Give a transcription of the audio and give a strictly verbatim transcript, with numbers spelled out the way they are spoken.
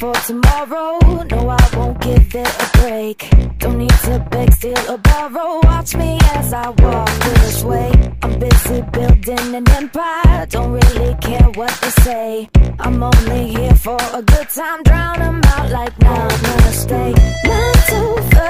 for tomorrow. No, I won't give it a break. Don't need to beg, steal or borrow. Watch me as I walk this way. I'm busy building an empire. Don't really care what they say. I'm only here for a good time. Drown 'em out like now I'm gonna stay. Nine to five.